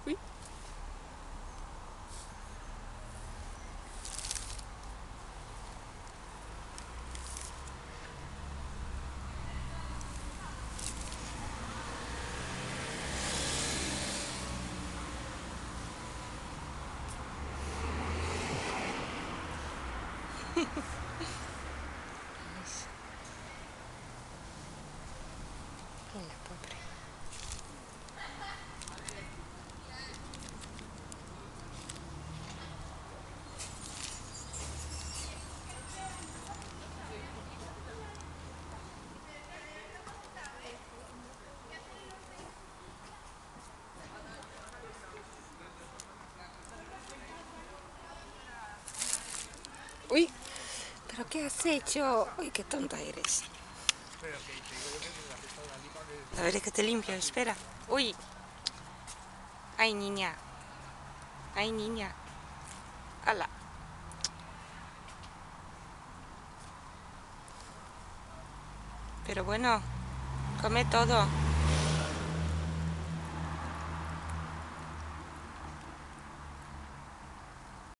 Uy. La pobre. Uy, ¿pero qué has hecho? Uy, qué tonta eres. A ver, es que te limpio, espera. Uy. Ay, niña. Ay, niña. Ala. Pero bueno, come todo.